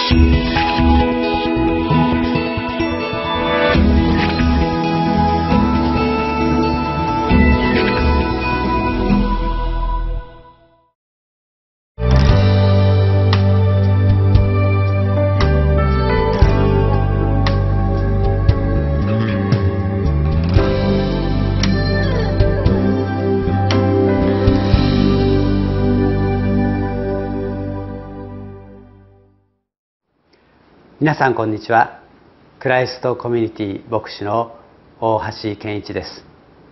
皆さんこんにちは。クライストコミュニティ牧師の大橋健一です。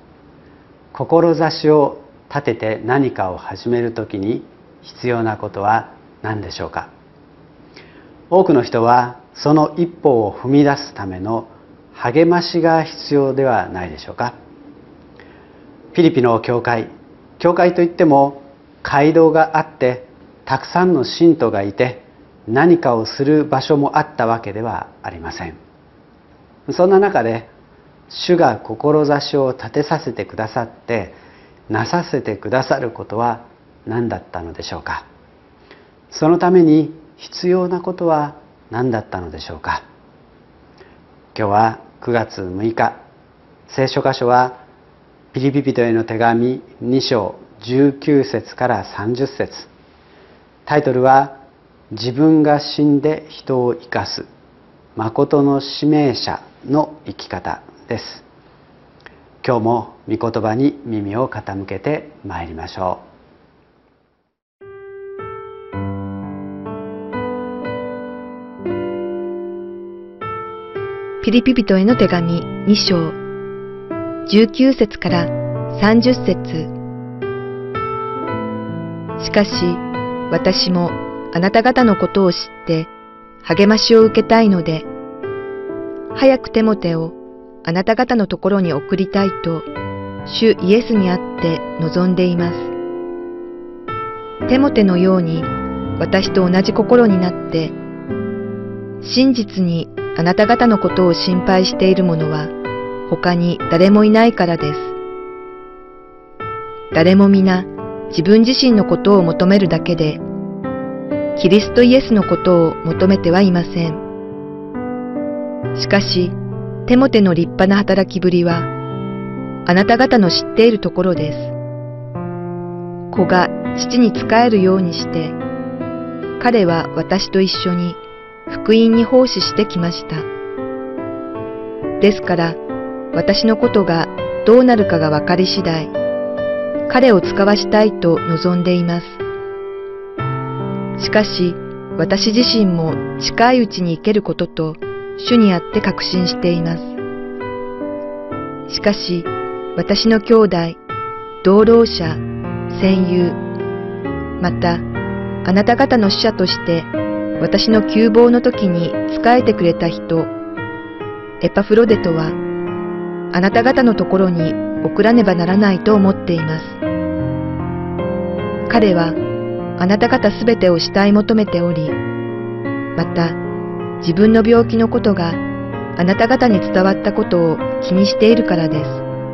志を立てて何かを始めるときに必要なことは何でしょうか。多くの人はその一歩を踏み出すための励ましが必要ではないでしょうか。フィリピの教会といっても街道があってたくさんの信徒がいて何かをする場所もあったわけではありません。そんな中で主が志を立てさせてくださってなさせてくださることは何だったのでしょうか。そのために必要なことは何だったのでしょうか。今日は9月6日、聖書箇所はピリピ人への手紙2章19節から30節。タイトルは自分が死んで人を生かす誠の使命者の生き方です。今日も御言葉に耳を傾けてまいりましょう。ピリピ人への手紙2章19節から30節。しかし私もあなた方のことを知って励ましを受けたいので、早くテモテをあなた方のところに送りたいと、主イエスにあって望んでいます。テモテのように私と同じ心になって、真実にあなた方のことを心配している者は他に誰もいないからです。誰も皆自分自身のことを求めるだけで、キリストイエスのことを求めてはいません。しかし、テモテの立派な働きぶりは、あなた方の知っているところです。子が父に仕えるようにして、彼は私と一緒に福音に奉仕してきました。ですから、私のことがどうなるかが分かり次第、彼を使わしたいと望んでいます。しかし、私自身も近いうちに生けることと、主にあって確信しています。しかし、私の兄弟、同労者、戦友、また、あなた方の使者として、私の窮乏の時に仕えてくれた人、エパフロデトは、あなた方のところに送らねばならないと思っています。彼は、あなた方すべてを慕い求めており、また自分の病気のことがあなた方に伝わったことを気にしているからです。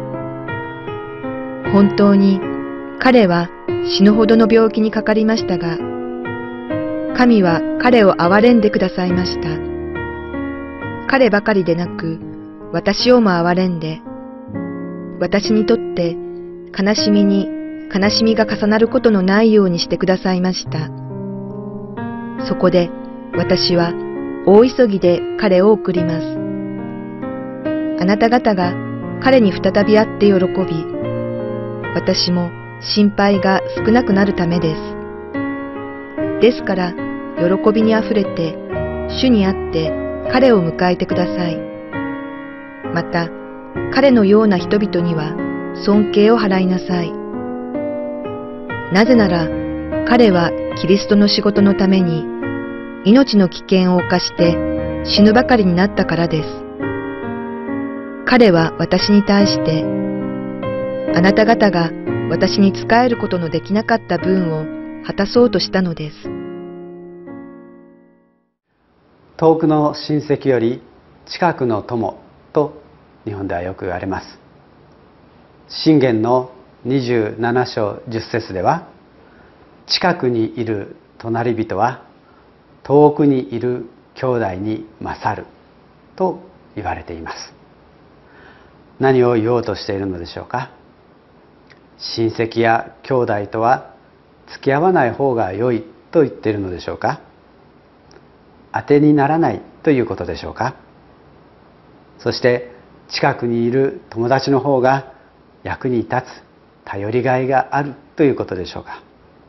本当に彼は死ぬほどの病気にかかりましたが、神は彼を憐れんでくださいました。彼ばかりでなく、私をも憐れんで、私にとって悲しみに悲しみが重なることのないようにしてくださいました。そこで私は大急ぎで彼を送ります。あなた方が彼に再び会って喜び、私も心配が少なくなるためです。ですから喜びにあふれて主に会って彼を迎えてください。また彼のような人々には尊敬を払いなさい。なぜなら、彼はキリストの仕事のために、命の危険を冒して死ぬばかりになったからです。彼は私に対して、あなた方が私に仕えることのできなかった分を果たそうとしたのです。 遠くの親戚より近くの友と日本ではよく言われます。箴言の27章10節では、近くにいる隣人は遠くにいる兄弟に勝ると言われています。何を言おうとしているのでしょうか。親戚や兄弟とは付き合わない方が良いと言っているのでしょうか。当てにならないということでしょうか。そして近くにいる友達の方が役に立つ、頼りがいがあるということでしょうか。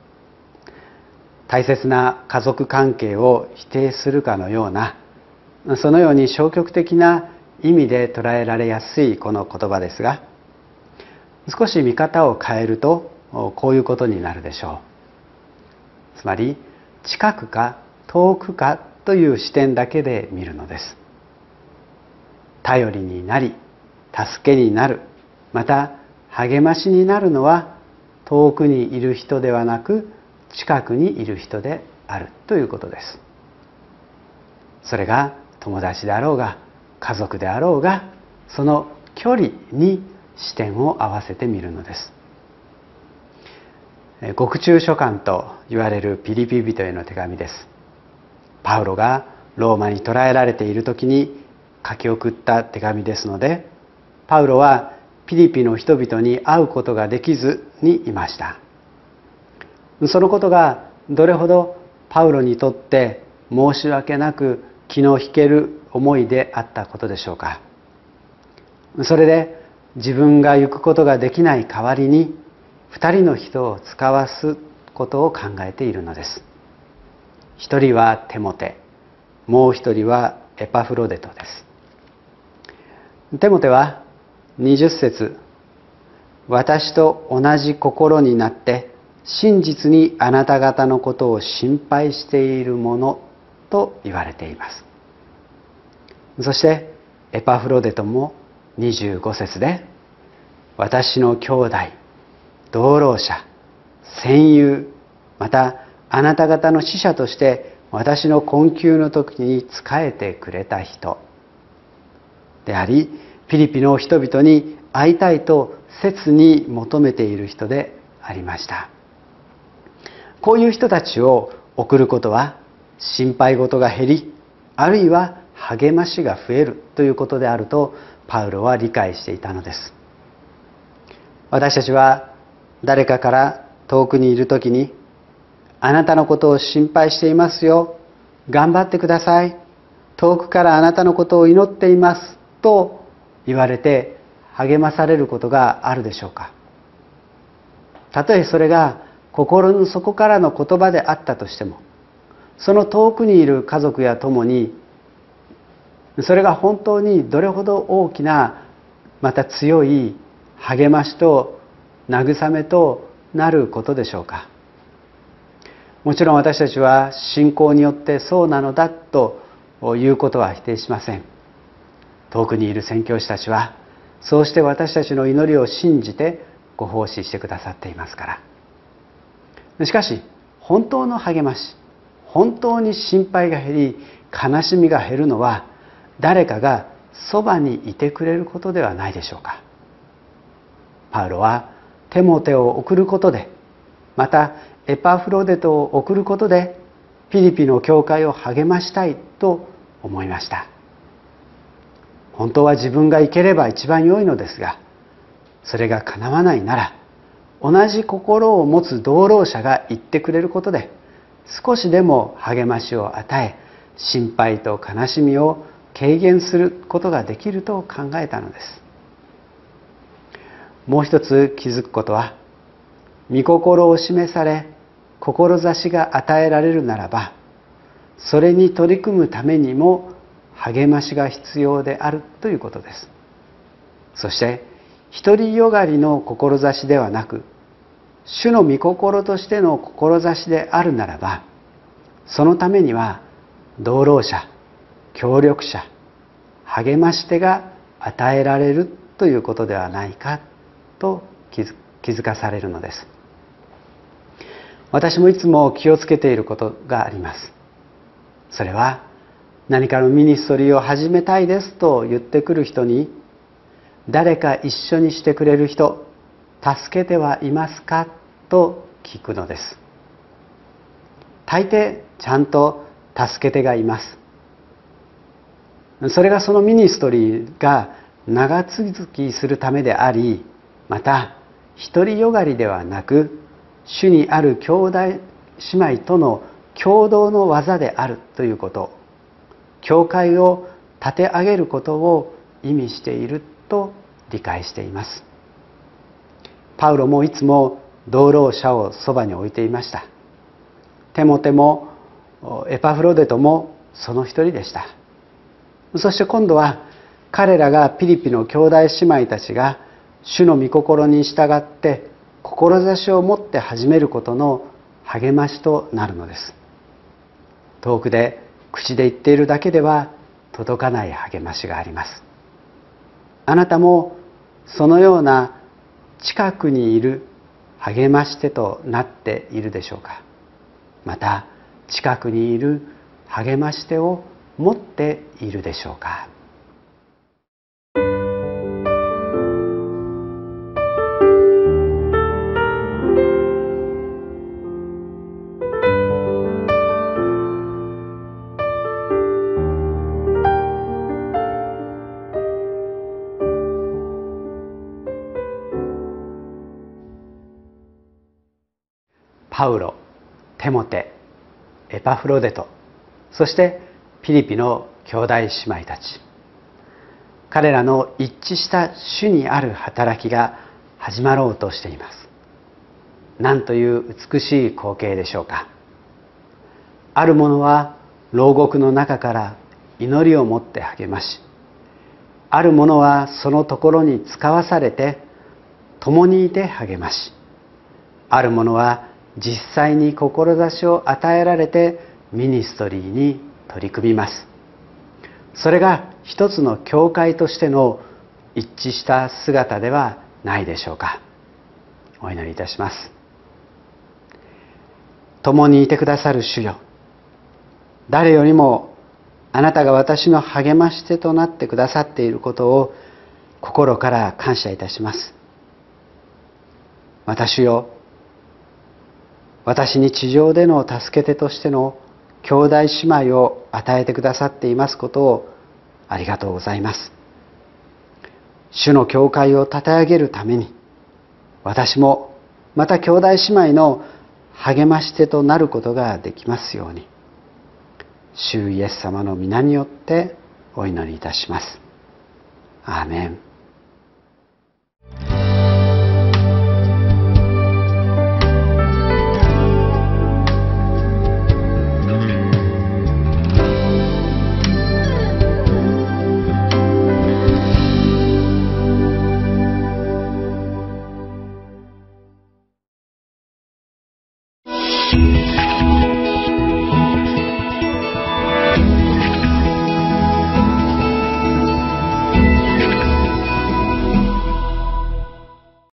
大切な家族関係を否定するかのような、そのように消極的な意味で捉えられやすいこの言葉ですが、少し見方を変えるとこういうことになるでしょう。つまり近くか遠くかという視点だけで見るのです。頼りになり、助けになる、また励ましになるのは遠くにいる人ではなく近くにいる人であるということです。それが友達であろうが家族であろうが、その距離に視点を合わせてみるのです。獄中書簡と言われるピリピ人への手紙です。パウロがローマに捕らえられている時に書き送った手紙ですので、パウロはピリピの人々に会うことができずにいました。そのことがどれほどパウロにとって申し訳なく気の引ける思いであったことでしょうか。それで自分が行くことができない代わりに2人の人を使わすことを考えているのです。一人はテモテ、もう一人はエパフロデトです。テモテは20節、私と同じ心になって真実にあなた方のことを心配しているものと言われています。そしてエパフロデトも25節で、私の兄弟、同労者、戦友、またあなた方の使者として私の困窮の時に仕えてくれた人であり、ピリピの人々に会いたいと切に求めている人でありました。こういう人たちを送ることは心配事が減り、あるいは励ましが増えるということであるとパウロは理解していたのです。私たちは誰かから遠くにいるときに、あなたのことを心配していますよ、頑張ってください、遠くからあなたのことを祈っていますと言われて励まされることがあるでしょうか。たとえそれが心の底からの言葉であったとしても、その遠くにいる家族や友にそれが本当にどれほど大きな、また強い励ましと慰めとなることでしょうか。もちろん私たちは信仰によってそうなのだということは否定しません。遠くにいる宣教師たちはそうして私たちの祈りを信じてご奉仕してくださっていますから。しかし本当の励まし、本当に心配が減り悲しみが減るのは、誰かがそばにいてくれることではないでしょうか。パウロはテモテを送ることで、またエパフロデトを送ることでピリピの教会を励ましたいと思いました。本当は自分が行ければ一番良いのですが、それが叶わないなら同じ心を持つ同労者が言ってくれることで少しでも励ましを与え、心配と悲しみを軽減することができると考えたのです。もう一つ気づくことは、御心を示され志が与えられるならば、それに取り組むためにも励ましが必要であるということです。そして独りよがりの志ではなく、主の御心としての志であるならば、そのためには同労者、協力者、励まし手が与えられるということではないかと気づかされるのです。私もいつも気をつけていることがあります。それは何かのミニストリーを始めたいですと言ってくる人に、誰か一緒にしてくれる人、助けてはいますかと聞くのです。大抵ちゃんと助け手がいます。 それがそのミニストリーが長続きするためであり、また独りよがりではなく、主にある兄弟姉妹との共同の技であるということ、教会を立て上げることを意味していると理解しています。パウロもいつも同労者をそばに置いていました。テモテもエパフロデトもその一人でした。そして今度は彼らがピリピの兄弟姉妹たちが主の御心に従って志を持って始めることの励ましとなるのです。遠くで口で言っているだけでは届かない励ましがあります。あなたもそのような近くにいる励まし手となっているでしょうか。また近くにいる励まし手を持っているでしょうか。パウロ、テモテ、エパフロデト、そしてピリピの兄弟姉妹たち、彼らの一致した主にある働きが始まろうとしています。なんという美しい光景でしょうか。ある者は牢獄の中から祈りを持って励まし、ある者はそのところに使わされて共にいて励まし、ある者は実際に志を与えられてミニストリーに取り組みます。それが一つの教会としての一致した姿ではないでしょうか。お祈りいたします。共にいてくださる主よ、誰よりもあなたが私の励まし手となってくださっていることを心から感謝いたします。私よ、私に地上での助け手としての兄弟姉妹を与えてくださっていますことをありがとうございます。主の教会を立て上げるために、私もまた兄弟姉妹の励まし手となることができますように、主イエス様の皆によってお祈りいたします。アーメン。